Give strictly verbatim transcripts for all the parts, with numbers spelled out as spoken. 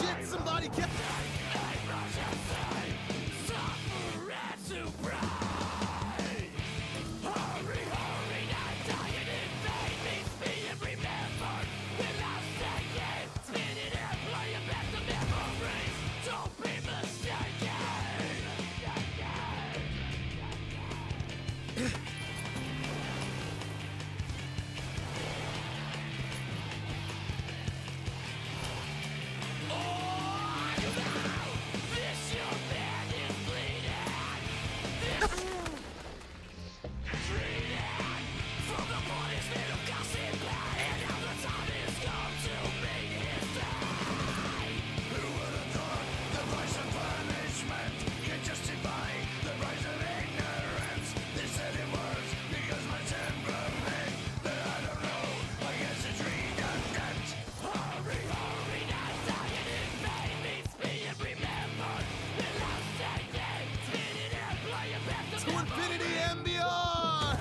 shit, somebody get... To infinity and beyond!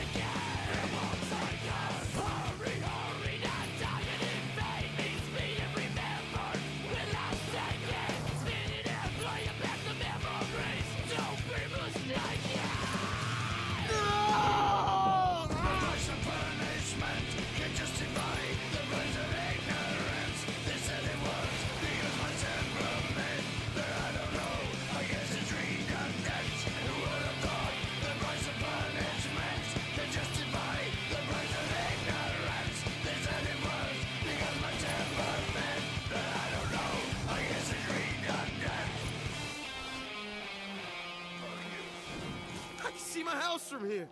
I can see my house from here.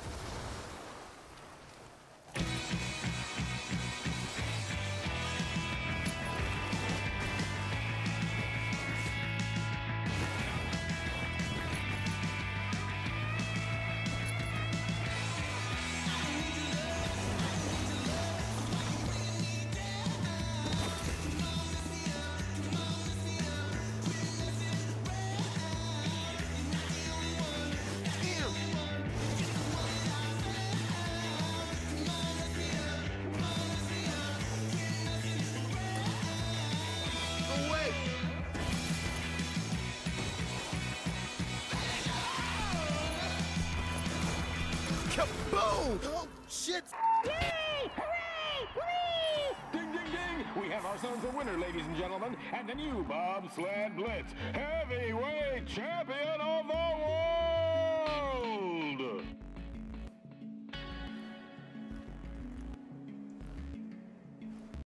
Kaboom! Oh, shit! Yay! Hooray! Whee! Ding, ding, ding! We have ourselves a winner, ladies and gentlemen, and the new Bobsled Blitz heavyweight champion of the world!